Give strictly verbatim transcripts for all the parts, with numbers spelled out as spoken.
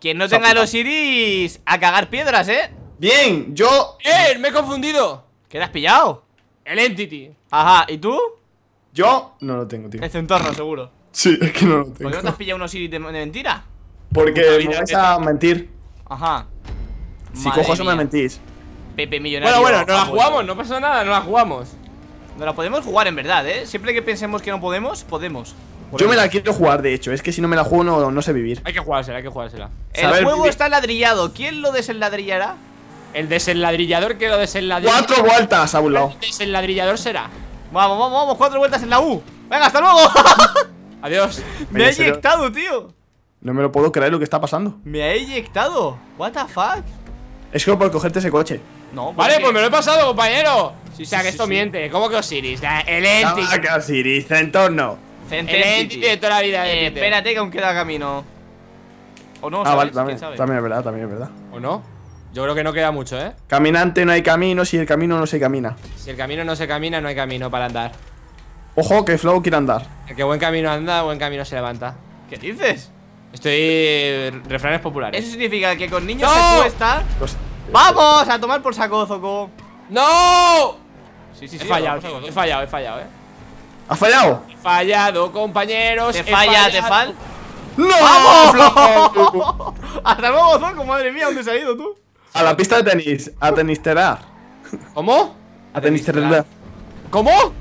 Quien no tenga el Osiris, a cagar piedras, ¿eh? Bien, yo... ¡Eh! ¡Me he confundido! ¿Qué te has pillado? El Entity. Ajá, ¿y tú? Yo no lo tengo, tío. El Centorno, seguro. Sí, es que no lo ¿Por tengo. qué no te has pillado un Osiris de, de mentira? Porque me vais a mentir. Ajá. Si Madre cojo eso me mía. mentís. Pepe millonario. Bueno, bueno, no la ha jugamos, vuelto. no pasa nada, no la jugamos. No la podemos jugar en verdad, ¿eh? Siempre que pensemos que no podemos, podemos. Yo me la quiero jugar, de hecho. Es que si no me la juego no, no sé vivir. Hay que jugársela, hay que jugársela. El Saber juego vivir. está ladrillado. ¿Quién lo desenladrillará? El desenladrillador que lo desenladrillador. Cuatro vueltas a un lado. El desenladrillador será. Vamos, vamos, vamos, cuatro vueltas en la U. Venga, hasta luego. Adiós. Me ha ¿en serio? eyectado, tío. No me lo puedo creer lo que está pasando. Me ha eyectado. What the fuck. Es que por cogerte ese coche. No, Vale, porque- pues me lo he pasado, compañero. Sí, O sea, sí, que sí, esto sí. miente. ¿Cómo que Osiris? La- El Entity. Ah, casi, dice entorno. El Cententity. Entity de toda la vida de Eh, Peter. espérate que aún queda camino. O no, Ah, ¿sabes? vale, ¿Quién también, sabe? también es verdad, también es verdad. ¿O no? Yo creo que no queda mucho, ¿eh? Caminante no hay camino, si el camino no se camina. Si el camino no se camina, no hay camino para andar. Ojo, que Flow quiere andar. El que buen camino anda, buen camino se levanta. ¿Qué dices? Estoy... refranes populares. Eso significa que con niños ¡No! se cuesta. Los- ¡Vamos! A tomar por saco, Zoco. ¡No! Sí, sí, He sí. fallado, vamos a tío, saco, he fallado, he fallado, eh. ¿Has fallado? He fallado, compañeros. Te he falla, te fallado. fal. ¡No! ¡Vamos! Hasta luego, Zoco. Madre mía, ¿dónde has ido tú? A la pista de tenis, a tenisterar. ¿Cómo? A tenisterar. ¿Cómo?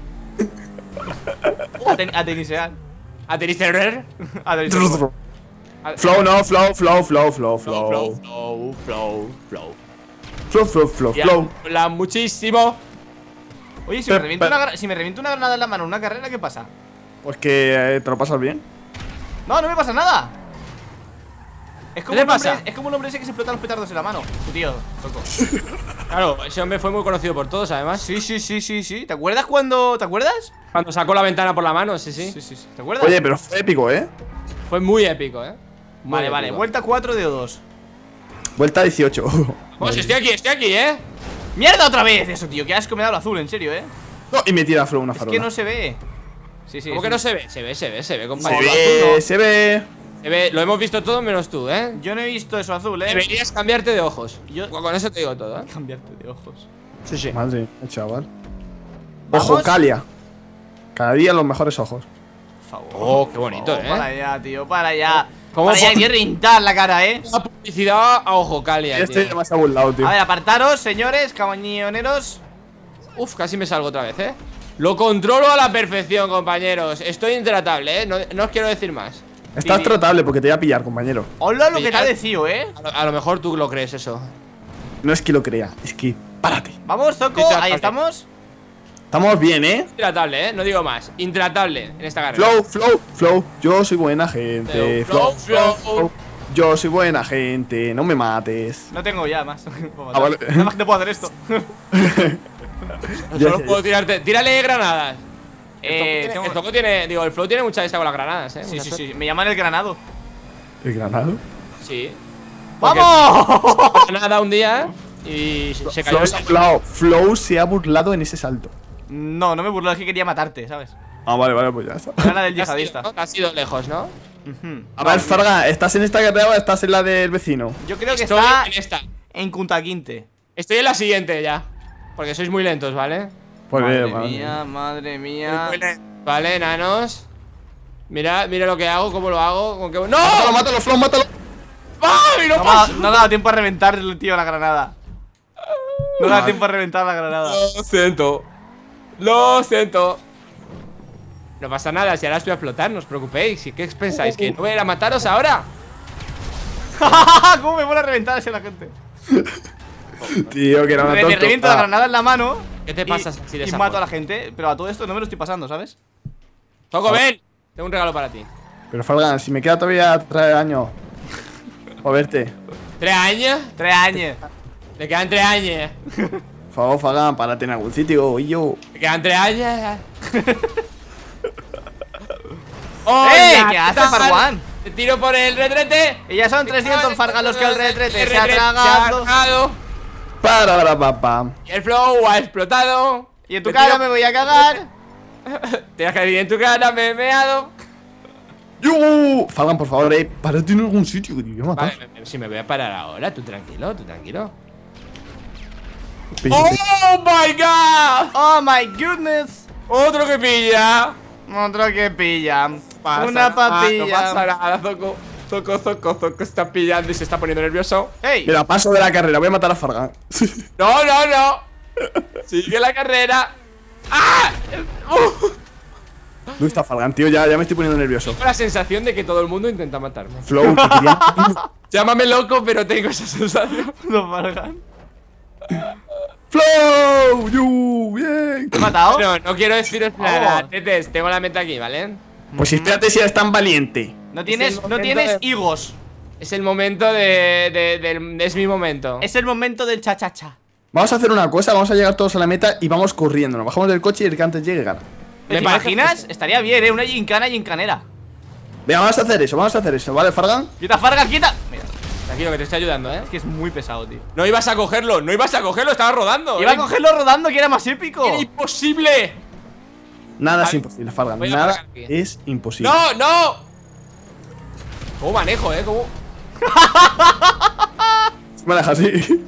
A, ten- a tenisear. ¿A Teristerer? A tenisear. Flow, no, flow, flow, flow, flow, Flow, flow. flow, flow, flow. Flow, flow, flow, Ya, flow. mola muchísimo. Oye, si me, Pe- reviento pe- una, gra- si me reviento una granada en la mano en una carrera, ¿qué pasa? Pues que eh, te lo pasas bien. No, no me pasa nada. Es como, ¿Qué le un hombre, pasa? es como un hombre ese que se explota los petardos en la mano. Tu tío, Zoco. Claro, ese hombre fue muy conocido por todos, además. Sí, sí, sí, sí, sí. ¿Te acuerdas cuando. ¿Te acuerdas? Cuando sacó la ventana por la mano, sí, sí. Sí, sí, sí. ¿Te acuerdas? Oye, pero fue épico, ¿eh? Fue muy épico, eh. Muy vale, vale. épico. Vuelta cuatro de O dos. Vuelta dieciocho. Vamos, estoy aquí, estoy aquí, eh. ¡Mierda otra vez! Eso, tío. Qué asco me da lo azul, en serio, eh. No, y me tira Flow una Es farola. que no se ve. Sí, sí. ¿Cómo es que un- no se ve? Se ve, se ve, se ve, Se compañero. ve, se ve. Se ve, lo hemos visto todo menos tú, eh. Yo no he visto eso azul, eh. Deberías cambiarte de ojos. Yo- Con eso te digo todo, eh. Cambiarte de ojos. Sí, sí. Madre, mía, chaval. ¿Vamos? Ojo, Calia. Cada día los mejores ojos. Por favor. Oh, qué por bonito, favor, eh. Para allá, tío, para allá. ¿Cómo Para allá, fue? hay que rintar la cara, eh. La publicidad a ojo calia, Este tío. demasiado burlado, tío. A ver, apartaros, señores, cabañoneros. Uf, casi me salgo otra vez, eh. Lo controlo a la perfección, compañeros. Estoy intratable, eh. No, no os quiero decir más. Estás Vivi. tratable porque te voy a pillar, compañero. Hola lo que te ha Pillar. decido, eh. A lo, a lo mejor tú lo crees eso. No es que lo crea, es que párate. Vamos, Zoco, Intratable. ahí estamos. Estamos bien, ¿eh? Intratable, eh. No digo más. Intratable en esta carrera. Flow, flow, flow. Yo soy buena gente. Flow, Flow, flow, flow. Yo soy buena gente. No me mates. No tengo ya más. Ah, vale. Nada más que te puedo hacer esto. Ya, Solo ya, puedo ya. tirarte. Tírale granadas. El Zoco Eh, tiene- tengo- el Zoco tiene. Digo, el Flow tiene mucha esta con las granadas, eh. Sí, Mucha sí, suerte. sí. Me llaman el granado. ¿El granado? Sí. Porque ¡Vamos! Granada un día y se se cayó. Flow se ha burlado. Flow se ha burlado en ese salto. No, no me burlo, es que quería matarte, ¿sabes? Ah, vale, vale, pues ya está. Era la del Te has ido, yihadista. ¿no? Te has ido lejos, ¿no? Ujú. A ver, Farga, ¿estás en esta carrera o estás en la del vecino? Yo creo que Estoy está en esta. en Kunta Quinte. Estoy en la siguiente ya. Porque sois muy lentos, ¿vale? Pues Madre bien, madre mía, madre mía. Muy lentos. Vale, enanos. Mira, mira lo que hago, cómo lo hago. Con qué... ¡No! Mátalo, mátalo, Flow, mátalo. ¡Ay, no No me, ha, pasa! no me ha dado tiempo a reventar, tío, la granada. No me ha dado tiempo a reventar la granada. Lo siento. Lo siento. No pasa nada, si ahora estoy a explotar, no os preocupéis. ¿Y qué pensáis? ¿Que no voy a ir a mataros ahora? ¿Cómo me mola reventar así a la gente? Tío, que era una Me, me tonto. reviento la Ah, granada en la mano. ¿Qué te y- pasa así de Y esa mato a forma? la gente, pero a todo esto no me lo estoy pasando, ¿sabes? Zoco, ven. Tengo un regalo para ti. Pero Farga, si me queda todavía tres años. O verte. ¿Tres años? Tres años. Me quedan tres años. Por favor, Farga, párate en algún sitio. Y yo. Me quedan tres años. ¡Eh! Hola, ¿Qué haces, tal? Farwan? Te tiro por el retrete. Y ya son trescientos fargalos que el retrete El se ha retrete tragado. tragado. Para, para, papá. Y el flow ha explotado. Y en tu Te cara tiro- me voy a cagar. Te vas a caer en tu cara, me he meado. ¡Yo! Falgan, por favor, eh. Párate en algún sitio, que te voy a matar. Vale, si me voy a parar ahora, tú tranquilo, tú tranquilo. Pilla, ¡Oh pilla. my god! Oh my goodness. Otro que pilla. Otro que pilla. Pasa Una nada, papilla. No pasa nada, Zoco. Zoco, Zoco, Zoco está pillando y se está poniendo nervioso. ¡Ey! Mira, paso de la carrera, voy a matar a Fargan. No, no, no. Sigue la carrera. ¡Ah! Uh. ¿Dónde está Fargan, tío? Ya, ya me estoy poniendo nervioso. Tengo la sensación de que todo el mundo intenta matarme. Flow, te quería... Llámame loco, pero tengo esa sensación. No Fargan. ¡Flow! ¡You! ¡Bien! ¿Te he matado? No, no quiero deciros nada, Vamos. tetes. Tengo la meta aquí, ¿vale? Pues espérate si eres tan valiente. No Es tienes, el no momento tienes de- higos. Es el momento de, de, del- Es mi momento. Es el momento del cha-cha-cha. Vamos a hacer una cosa, vamos a llegar todos a la meta y vamos corriendo. Nos bajamos del coche y el que antes llegue gana. ¿Te Me parece imaginas? Estaría bien, ¿eh? Una gincana gincanera. Venga, vamos a hacer eso, vamos a hacer eso, ¿vale, Fargan? ¡Quita, Fargan, quita! Mira, Tranquilo, que te estoy ayudando, ¿eh? es que es muy pesado, tío. No ibas a cogerlo, no ibas a cogerlo, estaba rodando. Iba a Era cogerlo rodando, que era más épico. Era imposible. Nada es Vale. imposible, Fargan. Voy a Nada aparcar aquí. es imposible. ¡No, no! ¿Cómo manejo, eh? ¿Cómo? Me dejas así.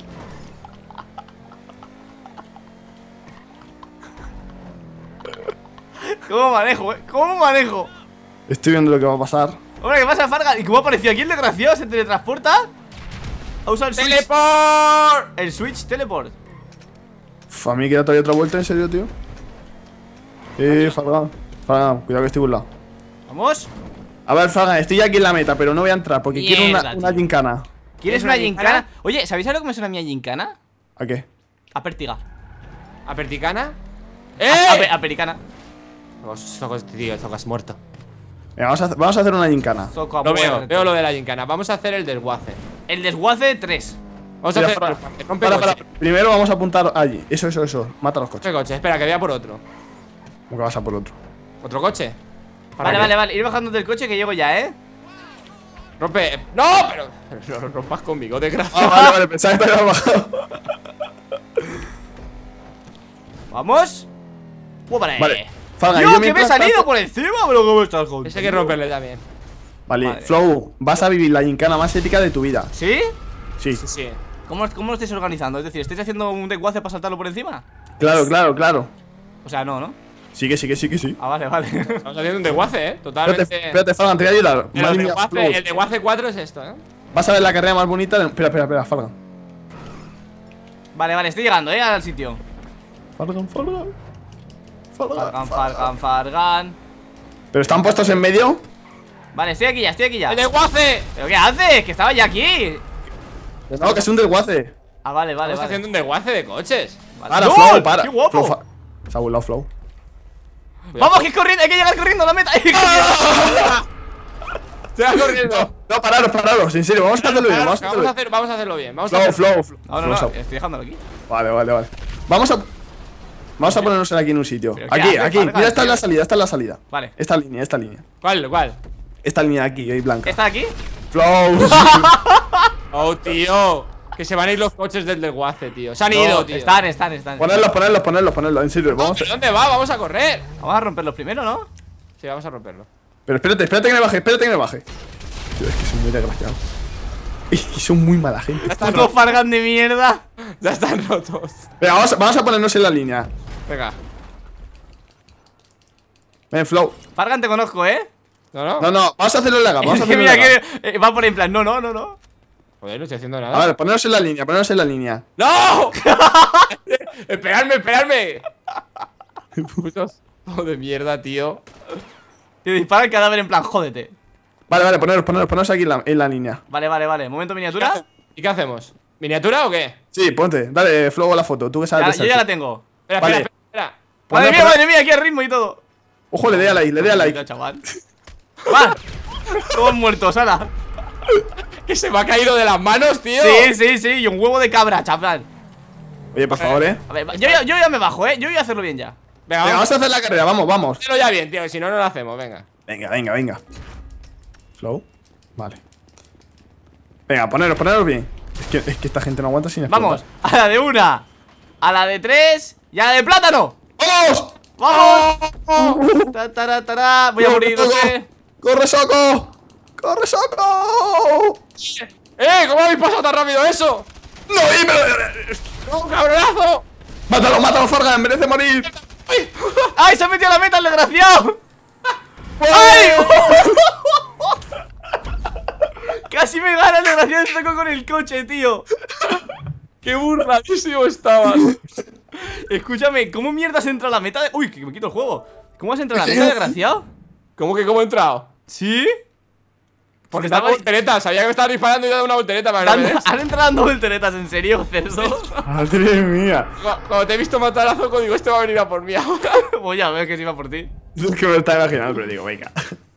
¿Cómo manejo, eh? ¿Cómo manejo? Estoy viendo lo que va a pasar. Hombre, ¿qué pasa, Fargan? ¿Y cómo apareció aquí el desgraciado? ¿Se teletransporta? ¿Ha usado el switch? ¡Teleport! El switch teleport. Uf, a mí queda todavía otra vuelta, en serio, tío. Eh, Fargan. Fargan, cuidado que estoy burlado. Vamos. A ver, Fargan, estoy aquí en la meta, pero no voy a entrar porque quiero Mierda, una, una tío. gincana. ¿Quieres ¿Es una una gincana? gincana? Oye, ¿sabéis a lo que me suena a mí a gincana? ¿A qué? A pértiga. ¿A Perticana? A, ¡Eh! pe- a pericana. Zocos, tío, Zocas muerto. Venga, vamos a, hacer- vamos a hacer una gincana. Zoco a Lo veo, muerte. veo lo de la gincana. Vamos a hacer el desguace. El desguace tres. Vamos a Mira, hacer para, el desguace. Rompe para, coche. para. Primero vamos a apuntar allí. Eso, eso, eso. Mata los coches. Rompe coche. Espera, que voy a por otro. ¿Cómo que vas a por otro? ¿Otro coche? ¿Para Vale, qué? vale, vale. Ir bajando del coche que llego ya, ¿eh? Rompe. ¡No! Pero. pero no rompas conmigo, Ah, desgraciado. vale, vale. Pensaba que te habías bajado. Vamos. ¡Uh, vale! Vale. Fargan, ¡Tío, yo que me he mientras salido tanto- por encima! Pero ¿cómo estás, joder? Ese hay que romperle también. Vale, Madre. Flow, vas a vivir la gincana más épica de tu vida. ¿Sí? Sí. Sí, sí. ¿Cómo, ¿Cómo lo estáis organizando? Es decir, ¿estáis haciendo un desguace para saltarlo por encima? Claro, claro, claro. O sea, no, ¿no? Sí que sí que sí que sí. Ah, vale, vale. Estamos haciendo un desguace, eh. Totalmente. Espérate, espérate, Fargan, te voy a ayudar. Pero Madre el mía, desguace, Flow. el desguace cuatro es esto, eh. Vas a ver la carrera más bonita. de- Espera, espera, espera, Fargan. Vale, vale, estoy llegando, ¿eh? Al sitio. Fargan, Fargan. Fargan, Fargan, Fargan, Fargan. ¿Pero están puestos en medio? Vale, estoy aquí ya, estoy aquí ya. ¡El desguace! ¿Pero qué haces? Que estaba ya aquí. No, que es un desguace. Ah, vale, vale, Estamos vale. haciendo un desguace de coches. Vale. Para, ¡Gol! Flow, para. ¡Qué guapo! Flow, fa- Se ha burlado Flow. Vamos, que es corriendo, hay que llegar corriendo a la meta. ¡Se va corriendo! No, pararos, pararos. En serio, vamos a hacerlo bien. Claro, Vamos a vamos, hacerlo a bien. hacer, vamos a hacerlo bien. Vamos a Flow, hacerlo. Flow, Flow. No, no, no, Flow, estoy dejándolo aquí. Vale, vale, vale. Vamos a. Vamos a ponernos aquí en un sitio. ¿Pero qué Aquí, haces, aquí. Fargan, Mira, esta es tío? la salida, esta es la salida. Vale. Esta línea, esta línea. ¿Cuál? ¿Cuál? Esta línea de aquí, ahí blanca. ¿Está aquí? Flow. Oh, tío. Que se van a ir los coches del desguace, tío. Se han No, ido, tío. Están, están, están. Ponerlos, ponerlos, ponerlos, ponerlos. En serio, No, vamos ¿pero a. ¿Dónde va? Vamos a correr. Vamos a romperlos primero, ¿no? Sí, vamos a romperlo. Pero espérate, espérate que me baje, espérate que me baje. Tío, es que son muy desgraciados. Es que son muy mala gente. Ya están Puto rotos. Fargan de mierda. Ya están rotos. Venga, vamos, a- vamos a ponernos en la línea. Venga. Ven, Flow. Fargan te conozco, ¿eh? ¿No, no? No, no, vamos a hacerlo en la gama. Vamos a Es que hacerlo en mira la gama. que eh, va por en plan, no, no, no, no. Joder, no estoy haciendo A nada. ver, ponernos en la línea, ponernos en la línea. ¡No! ¡Esperadme, esperadme! Putos todo de mierda, tío. Te dispara el cadáver en plan, jódete. Vale, vale, poneros, poneros, poneros aquí en la, en la línea. Vale, vale, vale. Momento miniatura. ¿Y qué hacemos? ¿Miniatura o qué? Sí, ponte, dale, Flow a la foto, tú que sabes Ya- de yo ya la selfie. tengo. Espera, Vale. espera, espera. Poned, Madre mía, poned- madre mía, aquí el ritmo y todo. Ojo, le dé a like, le dé a like. Chaval. Va. Todos muertos, ala. Que se me ha caído de las manos, tío. Sí, sí, sí. Y un huevo de cabra, chaval. Oye, por favor, eh. A ver, yo, ya- yo ya me bajo, ¿eh? Yo voy a hacerlo bien ya. Venga, Venga, vamos vamos a hacer la carrera, vamos, vamos. a hacerlo ya bien, tío. Si no, no lo hacemos, venga. Venga, venga, venga. Flow, vale. Venga, poneros, poneros bien. Es que, es que esta gente no aguanta sin explotar. Vamos. A la de una. A la de tres. Y a la de plátano. ¡Vamos! ¡Vamos! Ta, tara, tara. Voy a morir, no sé. ¡Corre, Soco! ¡Corre, Soco! ¡Eh! ¿Cómo habéis pasado tan rápido eso? ¡No, y pero... ¡Un cabronazo! ¡Mátalo, mátalo, Fargan! ¡Merece morir! ¡Ay! ¡Ay, se ha metido a la meta el desgraciado! ¡Ay! Casi me gana el desgraciado, se tocó con el coche, tío. ¡Qué burladísimo estabas! Escúchame, ¿cómo mierda has entrado a la meta? De... Uy, que me quito el juego. ¿Cómo has entrado a la meta, desgraciado? ¿Cómo que cómo he entrado? ¿Sí? Porque estaba estaba voltereta, sabía que me estaba disparando y he dado una voltereta para que no me des. ¿Has entrado dando volteretas, en serio, cerdo? ¡Madre mía! Cu- Cuando te he visto matar a Zoco, digo, este va a venir a por mí ahora. Voy a ver que se iba por ti. Es que me lo estaba imaginando, pero digo, venga.